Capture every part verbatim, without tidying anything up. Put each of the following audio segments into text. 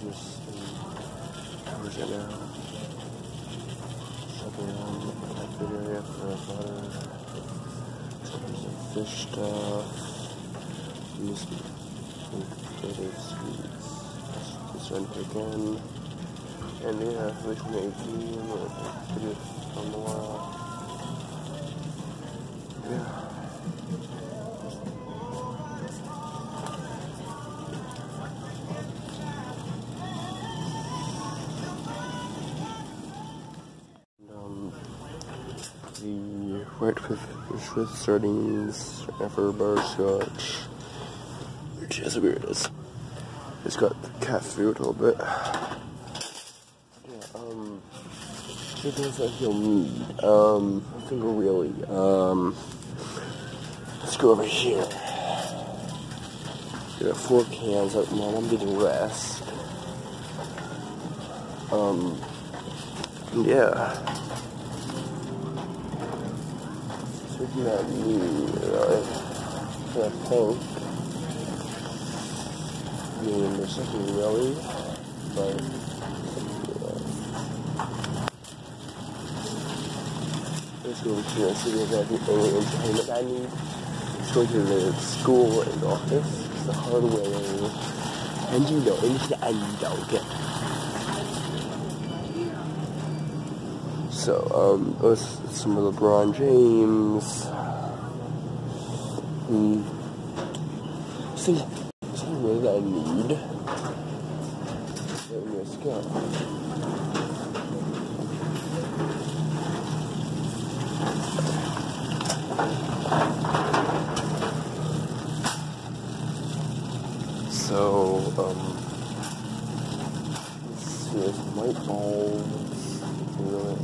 just in hours right now. Shopping around that good area for butter. There's some fish stuff. And this potato sweets. This one again. And yeah, three twenty eighteen. Video from a while. Yeah. The white fish with sardines for butterscotch, which is weird. It's it's got cat food a little bit. Yeah, um, two things I feel need. Um, I think really. Um, let's go over here. We got four cans. Like, Mom, I'm getting rest. Um, yeah. It's not me, really. I think. I mean, there's something really, but yeah. Let's go over here and see if there's any entertainment I need. Let's go to the school and the office. It's the hardware. And you know, anything I need, I'll get. So, um, it was some of LeBron James. Hmm. See, something really that I need. Let's go. So, um, let's see, there's light bulbs. Really.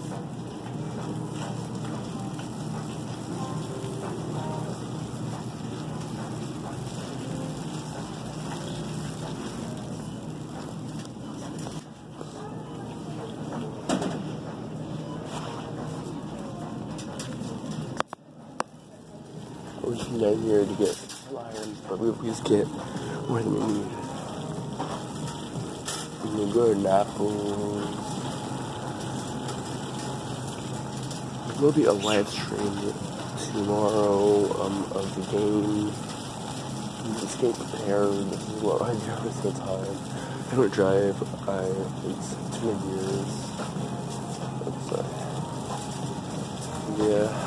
We're just down here to get lions, but we please get more than we need. We need good apples. There will be a live stream tomorrow um, of the game. Just get prepared. This is what I do every single time. I don't drive. I it's too many years. It's, uh, yeah.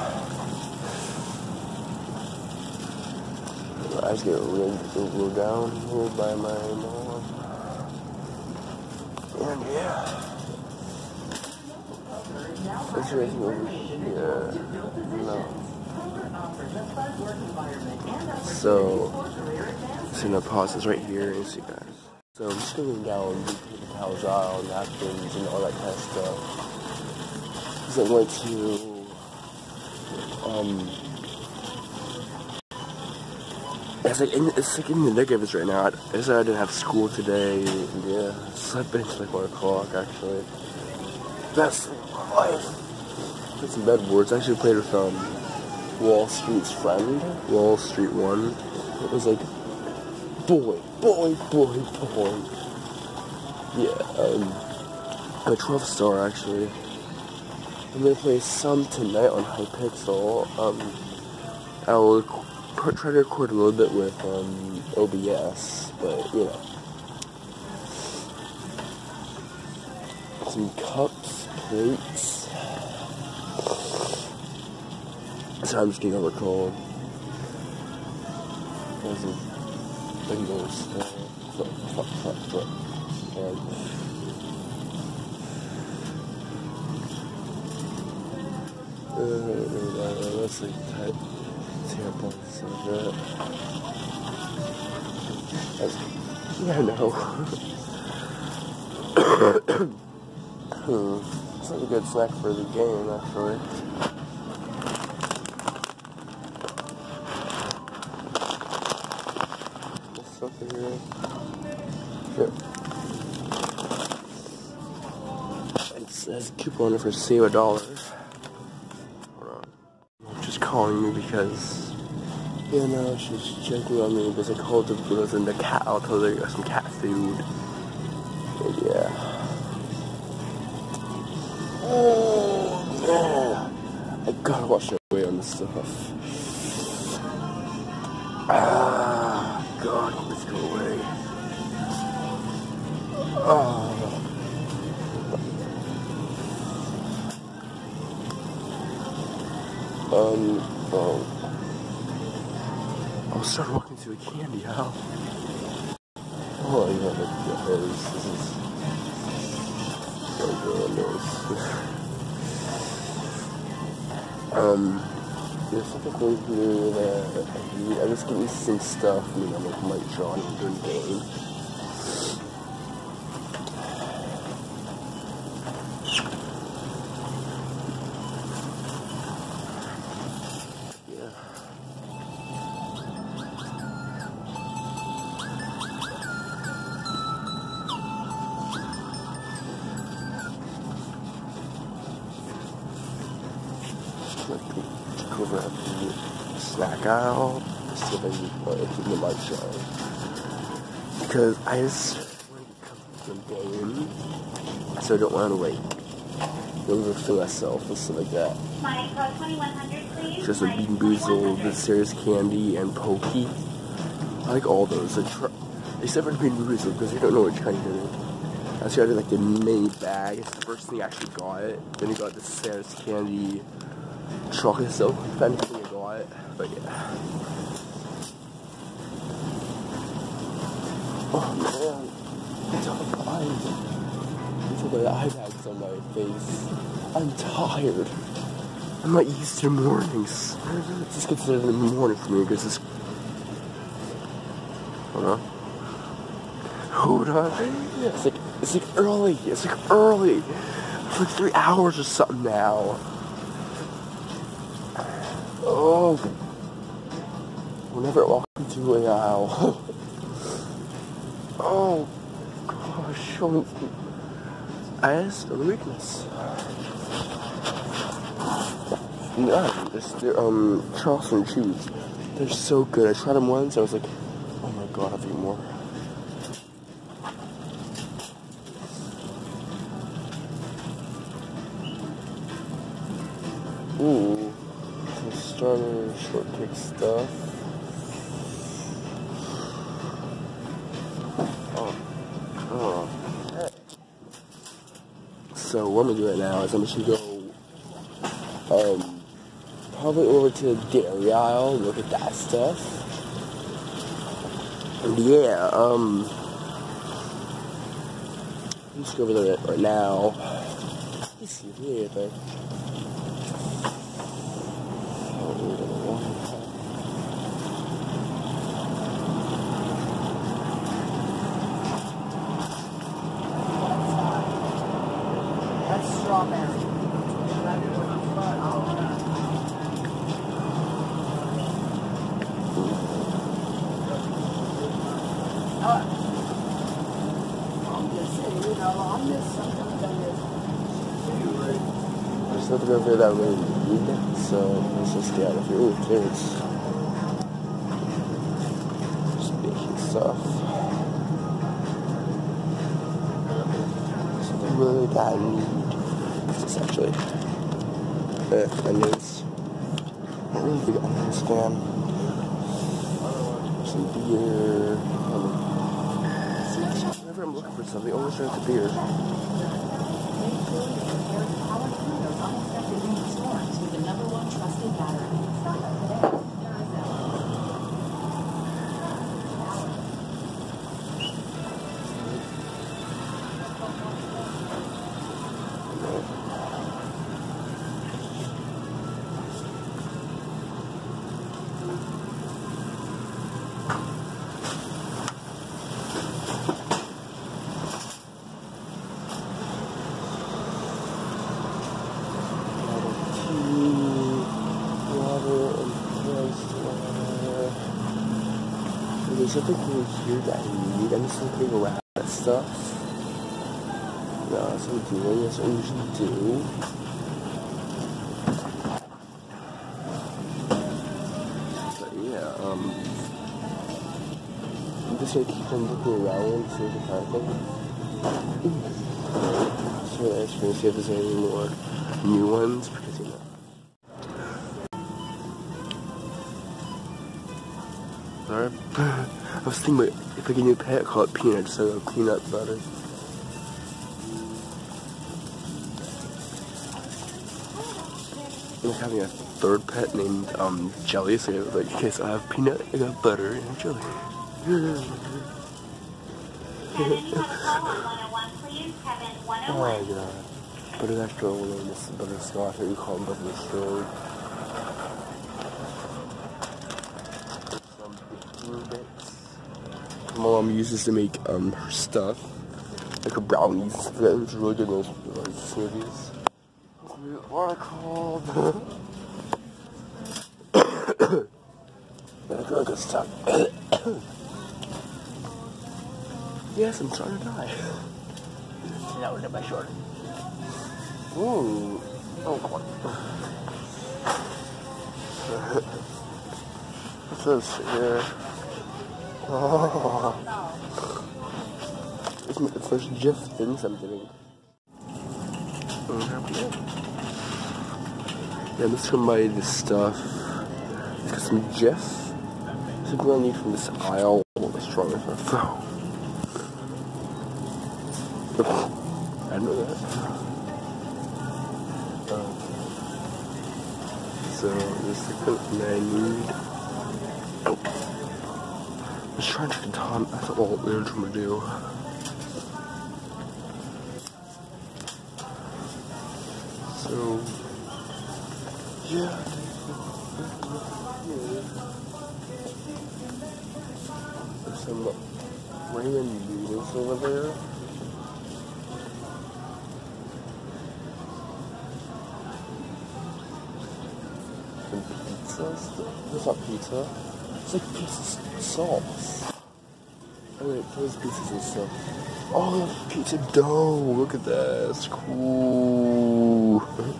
I just get rigged over down here by my mom. And yeah. It's racing over here. No. So, so I'm gonna pause this right here and see you guys. So I'm just going down the paper towels aisle, napkins, and all that kind of stuff. Because I'm going to, um, It's like, in, it's like in the thick of it right now. I, I said I didn't have school today. Yeah, slept until like one o'clock actually. Best thing of my life. Played some bedboards. I actually played with um, Wall Street's Friend, Wall Street One. It was like, boy, boy, boy, boy. Yeah, um, a twelve star actually. I'm gonna play some tonight on Hypixel. Um, I will try to record a little bit with um, O B S, but you know. Some cups, plates. So I'm just getting over cold. There's a big old stuff. Fuck, fuck, fuck, fuck. And uh, that's like tight. Tampons like that. That's, yeah, I know. hmm. It's like a good snack for the game, actually. This stuff in here. Sure. It says coupon for save a dollar. Calling me because, you know, she's checking on me because I called the girls in the cat. I'll tell her I got some cat food. gotta wash away on this stuff. Ah, God, let's go away. Oh. Um, oh. I'll start walking to a candy aisle. Oh, yeah, that is, this is, oh, God, um, there's something going through that I need. I just get me some stuff, you know, like Mike John during the game. Like, over at the snack aisle, so that you put it in the light show. Because I just want to come to the game, so I don't want to like overfill myself and stuff like that. Just like Bean Boozled, the Serious Candy, and Pokey. I like all those, like, except for Bean Boozled, because you don't know which kind you're getting. I actually got like the mini bag. It's the first thing I actually got it. Then you got the Serious Candy chocolate silk. If anything, I got it. But yeah. Oh man, it's all blind. It's all the eye bags on my face. I'm tired. I'm not used to mornings. It's considered in the morning for me because it's. Hold on. Hold on. It's like it's like early. It's like early. It's like three hours or something now. Oh. Whenever I walk into an aisle. Oh gosh. Oh. I just feel the weakness. Yeah, it's the um Charleston shoes. They're so good. I tried them once. I was like, oh my god, I'll eat more. Ooh, some starter shortcake stuff. Oh, oh. Hey. So what I'm gonna do right now is I'm just gonna go, um, probably over to the dairy aisle, look at that stuff. And yeah, um, I'm just go over there right now. Let's see if there's anything. That's strawberry. There's nothing over there that really need it, so let's just get out of here. Ooh, there's just baking stuff. Something really that I need. What's this actually? Uh, onions. I'm not really a big onions fan. Some beer. Um, whenever I'm looking for something, I always try to beer. With the number one trusted battery. There's something cool here that I need. I'm just looking around at stuff. No, that's what I'm doing. That's what I usually do. But yeah, um, I'm just gonna keep on looking around and see if I can find something. So that's gonna see if there's any more new ones because you know. sorry. I was thinking about if I get a new pet, call it Peanut instead of peanut butter. I'm having a third pet named um, Jelly, so like, in case I have peanut, I got butter and jelly. Oh my god. Butter extra oil in this butter scotch, what you call them, butter stove. Some baking bits. My mom uses to make um her stuff, like her brownies. That was really good in those like, smoothies. What are they called? That's really good stuff. Yes, I'm starting to die. See, that would my short. Ooh. Oh, come on. What's this here? Oh. It's the first GIF things I'm getting. Yeah, let's come buy this stuff. Let's get some GIF. Something I need from this aisle. What's wrong with my phone? I know that. Um, so this is the thing I need. Oh. I was trying to get Tom. That's all they're trying to do. So yeah. There's some random noodles over there. It's not pizza. It's like pieces of sauce. Oh wait, those pieces of stuff. Oh, pizza dough. Look at that. It's cool.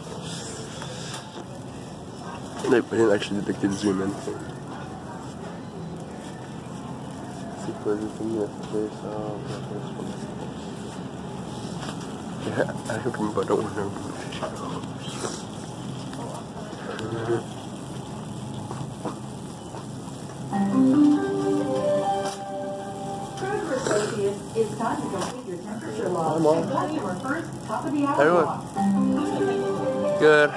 I didn't actually think they'd zoom in. See for everything you have to face. Oh, yeah, I don't remember. I don't want to know. It's time to complete your temperature log. Hi, Mom. First, top of the hour Everyone. clock. Good.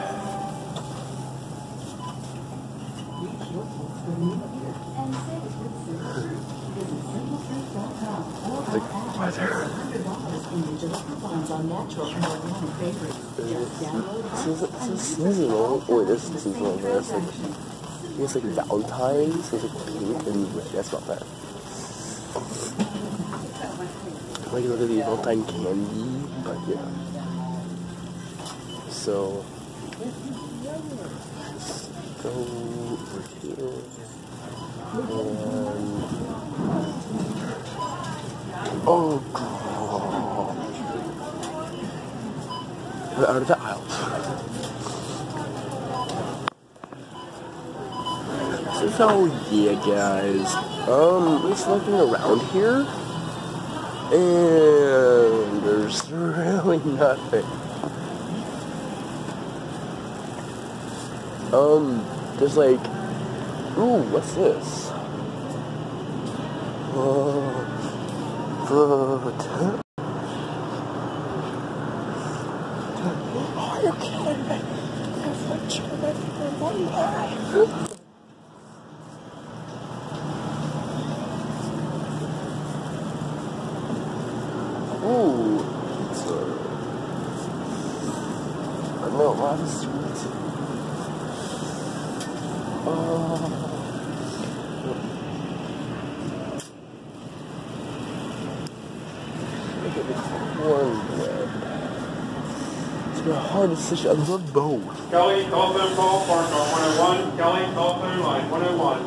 The weather. It's seasonal. Wait, this is seasonal. It's like, it's like Valentine's. It's like pink and red. That's not bad. Like look at the Valentine candy, but yeah. So let's go over here and oh god, out of the aisles. So yeah, guys. Um, just looking around here. And there's really nothing. Um, there's like, ooh, what's this? Oh, fruit. Oh, you're kidding me. There's like chocolate for one guy. Ooh, pizza. I know, a lot of sweets. Oh. Look at the cornbread. It's my hardest decision. I love both. Kelly, telephone call, park on one oh one. Kelly, telephone line one oh one.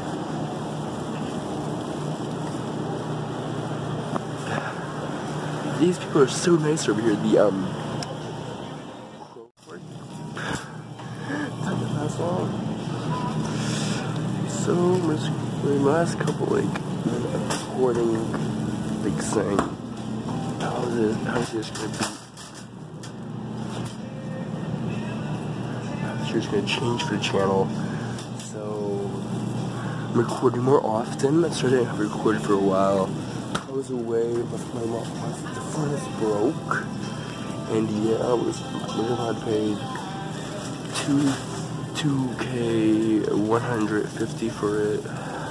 These people are so nice over here. The um, not gonna last long. So much. My last couple like recording, like saying, how is it? How is this gonna be? How is this gonna change for the channel? So recording more often. So I didn't have recorded for a while. I was away, but my mom, the furnace broke. And yeah, I was, I paid two, two K one hundred fifty for it.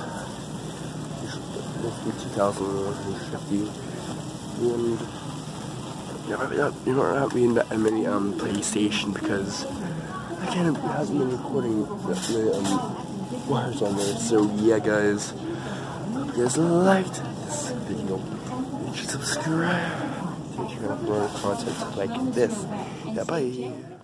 two thousand one hundred fifty. And yeah, you know, not being that many um PlayStation because I can't. It hasn't been recording the, the um wires on there. So yeah, guys, hope you guys liked this video. You should subscribe. If you're gonna more content like this. Yeah, bye.